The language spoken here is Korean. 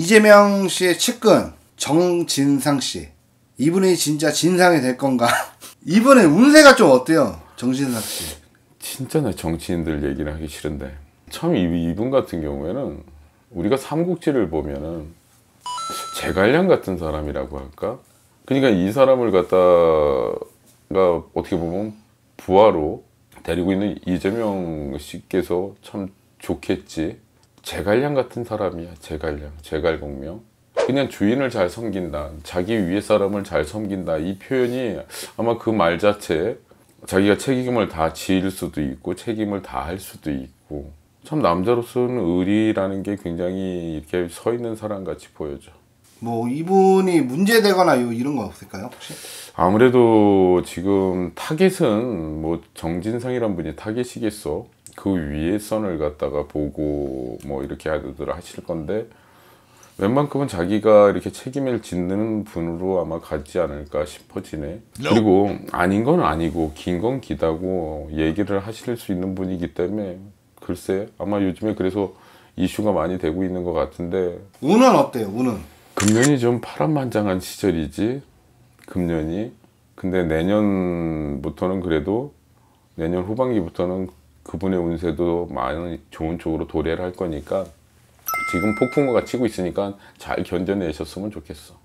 이재명 씨의 측근 정진상 씨, 이분이 진짜 진상이 될 건가? 이분의 운세가 좀 어때요, 정진상 씨? 진짜 나 정치인들 얘기를 하기 싫은데 참 이분 같은 경우에는 우리가 삼국지를 보면은 제갈량 같은 사람이라고 할까? 그러니까 이 사람을 갖다가 어떻게 보면 부하로 데리고 있는 이재명 씨께서 참 좋겠지. 제갈량 같은 사람이야. 제갈량, 제갈공명. 그냥 주인을 잘 섬긴다, 자기 위에 사람을 잘 섬긴다, 이 표현이 아마 그 말 자체에 자기가 책임을 다 지을 수도 있고 책임을 다 할 수도 있고, 참 남자로서는 의리라는 게 굉장히 이렇게 서 있는 사람 같이 보여져. 뭐 이분이 문제되거나 이런 건 없을까요, 혹시? 아무래도 지금 타겟은 뭐 정진상이란 분이 타겟이겠어. 그 위에 선을 갖다가 보고 뭐 이렇게 하실 건데, 웬만큼은 자기가 이렇게 책임을 짓는 분으로 아마 가지 않을까 싶어지네. 그리고 아닌 건 아니고 긴 건 기다고 얘기를 하실 수 있는 분이기 때문에 글쎄 아마 요즘에 그래서 이슈가 많이 되고 있는 것 같은데. 운은 어때요, 운은? 금년이 좀 파란만장한 시절이지, 금년이. 근데 내년부터는 그래도, 내년 후반기부터는 그분의 운세도 많이 좋은 쪽으로 도래를 할 거니까 지금 폭풍우가 치고 있으니까 잘 견뎌내셨으면 좋겠어.